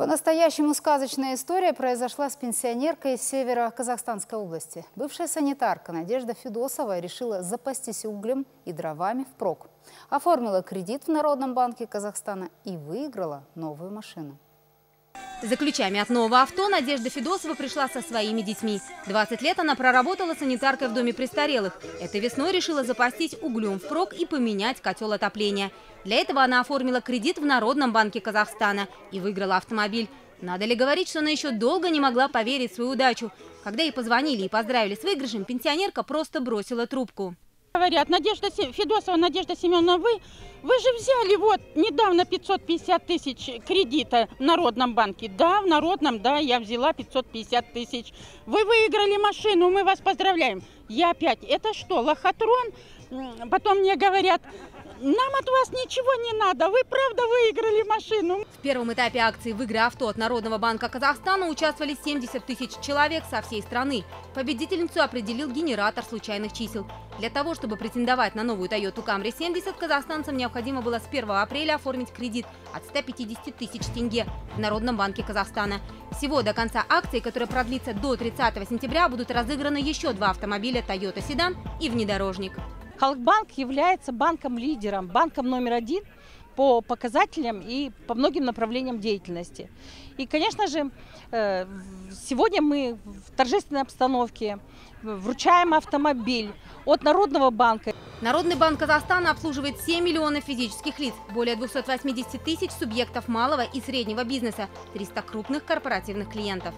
По-настоящему сказочная история произошла с пенсионеркой из Северо-Казахстанской области. Бывшая санитарка Надежда Федосова решила запастись углем и дровами впрок. Оформила кредит в Народном банке Казахстана и выиграла новую машину. За ключами от нового авто Надежда Федосова пришла со своими детьми. 20 лет она проработала санитаркой в доме престарелых. Этой весной решила запастись углем впрок и поменять котел отопления. Для этого она оформила кредит в Народном банке Казахстана и выиграла автомобиль. Надо ли говорить, что она еще долго не могла поверить в свою удачу. Когда ей позвонили и поздравили с выигрышем, пенсионерка просто бросила трубку. Говорят: Надежда Федосова, Надежда Семеновна, вы же взяли вот недавно 550 тысяч кредита в Народном банке. Да, в Народном, да, я взяла 550 тысяч. Вы выиграли машину, мы вас поздравляем. Я опять: это что, лохотрон? Потом мне говорят: нам от вас ничего не надо, вы правда выиграли машину. В первом этапе акции в игре авто от Народного банка Казахстана участвовали 70 тысяч человек со всей страны. Победительницу определил генератор случайных чисел. Для того, чтобы претендовать на новую Toyota Camry 70, казахстанцам необходимо было с 1 апреля оформить кредит от 150 тысяч тенге в Народном банке Казахстана. Всего до конца акции, которая продлится до 30 сентября, будут разыграны еще 2 автомобиля Toyota Седан и внедорожник. Халкбанк является банком-лидером, банком номер 1 по показателям и по многим направлениям деятельности. И, конечно же, сегодня мы в торжественной обстановке вручаем автомобиль от Народного банка. Народный банк Казахстана обслуживает 7 миллионов физических лиц, более 280 тысяч субъектов малого и среднего бизнеса, 300 крупных корпоративных клиентов.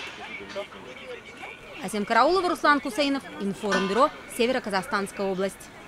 Асем Караулова, Руслан Кусейнов, Информбюро, Северо-Казахстанская область.